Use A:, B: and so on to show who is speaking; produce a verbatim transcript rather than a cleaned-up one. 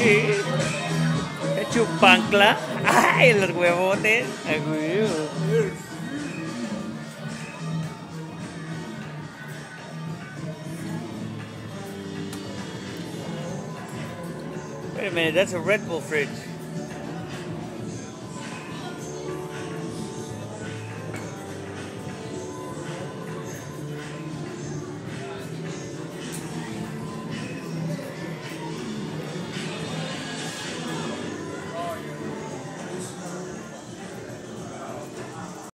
A: Sí. Chupancla. Ay, los huevotes. Ay, güey. Wait a minute, that's a Red Bull fridge.